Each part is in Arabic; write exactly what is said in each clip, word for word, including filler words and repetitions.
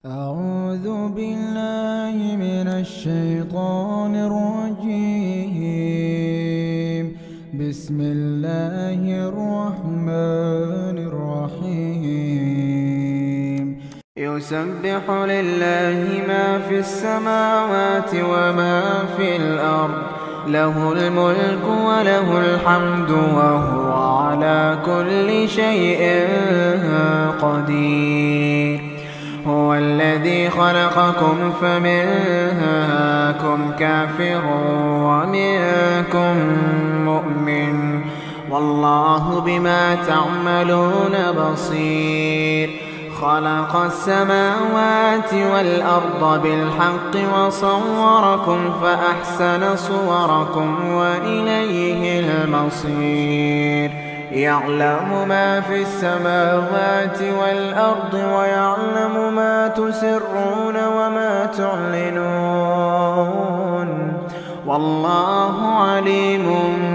أعوذ بالله من الشيطان الرجيم. بسم الله الرحمن الرحيم. يسبح لله ما في السماوات وما في الأرض، له الملك وله الحمد وهو على كل شيء قدير. هو الذي خلقكم فمنكم كافر ومنكم مؤمن، والله بما تعملون بصير. خلق السماوات والأرض بالحق وصوركم فأحسن صوركم وإليه المصير. يعلم ما في السماوات والأرض ويعلم ما تسرون وما تعلنون، والله عليم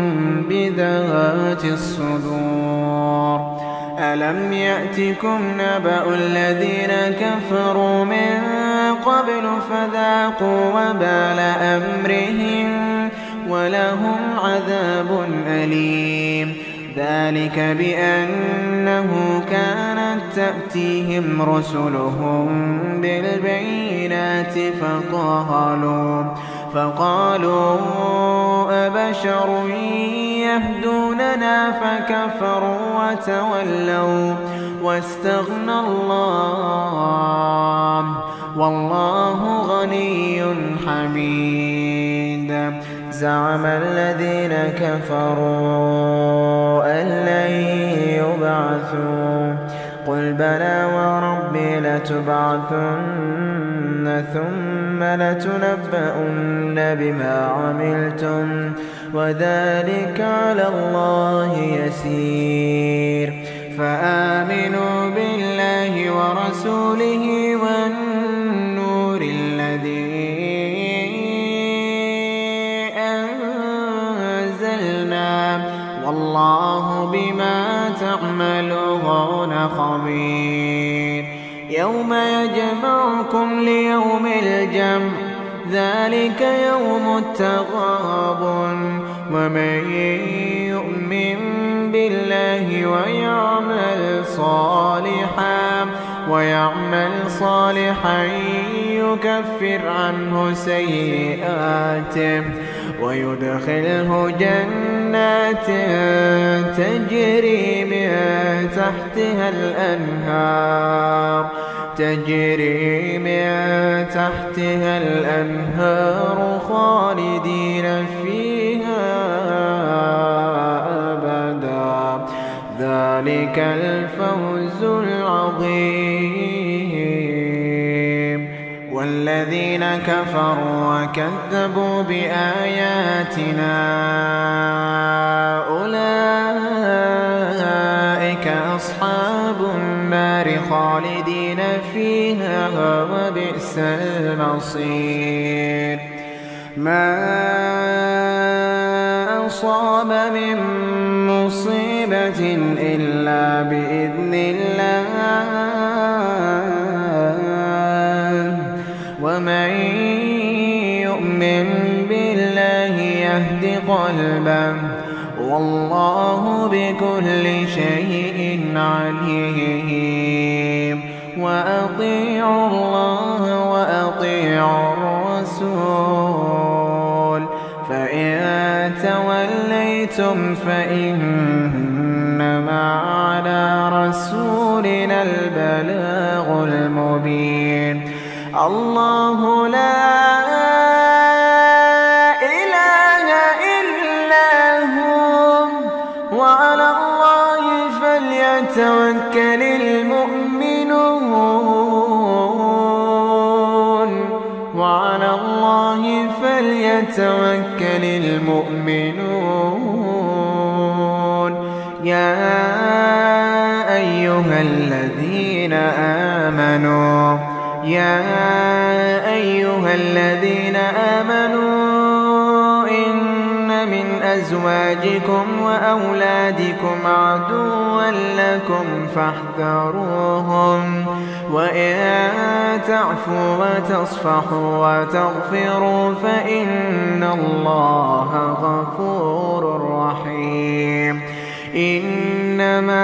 بذات الصدور. ألم يأتكم نبأ الذين كفروا من قبل فذاقوا وبال أمرهم ولهم عذاب أليم. ذلك بأنه كانت تأتيهم رسلهم بالبينات فقالوا فقالوا أبشر يهدوننا فكفروا وتولوا واستغنى الله، والله غني حميد. زعم الذين كفروا أن لن يبعثوا، قل بلى وربي لتبعثن ثم لتنبؤن بما عملتم وذلك على الله يسير. فآمنوا بالله ورسوله والنور الذي أنزلنا، والله بما تعملون خبير. يوم يجمعكم ليوم الجمع، ذلك يوم التغابن. ومن يؤمن بالله ويعمل صالحا ويعمل صالحا يكفر عنه سيئاته ويدخله جنات تجري من تحتها الأنهار تجري من تحتها الأنهار خالدين فيها أبدا، ذلك الفوز العظيم. والذين كفروا وكذبوا بآياتنا أولئك أصحاب النار خالدين فيها وبئس المصير. ما أصاب من مصيبة إلا بإذن الله، ومن يؤمن بالله يهد قلبه، والله بكل شيء عليم. وأطيعوا الله وأطيعوا الرسول، فإن توليتم فإنما على رسولنا البلاغ المبين. الله لا إله إلا هو، وعلى الله فليتوكل المؤمنون وعلى الله فليتوكل المؤمنون. يا أيها الذين آمنوا يا أيها الذين آمنوا إن من أزواجكم وأولادكم عدوا لكم فاحذروهم وإن تعفوا وتصفحوا وتغفروا فإن الله غفور رحيم. إنما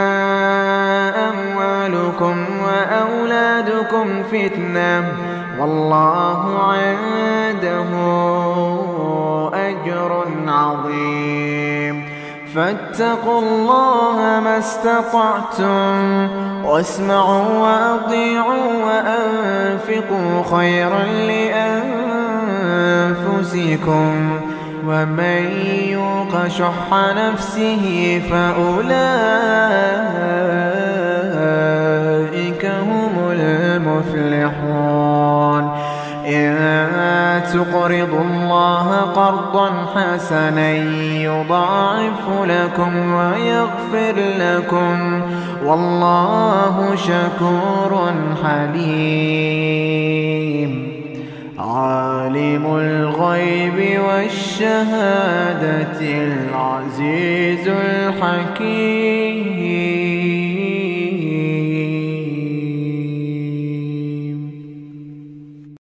أموالكم وأولادكم فتنة والله عنده أجر عظيم. فاتقوا الله ما استطعتم واسمعوا وأطيعوا وأنفقوا خيرا لأنفسكم ومن يوق شح نفسه فأولئك هم المفلحون. إن تقرضوا الله قرضا حسنا يضاعف لكم ويغفر لكم والله شكور حليم. عالم الغيب والشهادة العزيز الحكيم.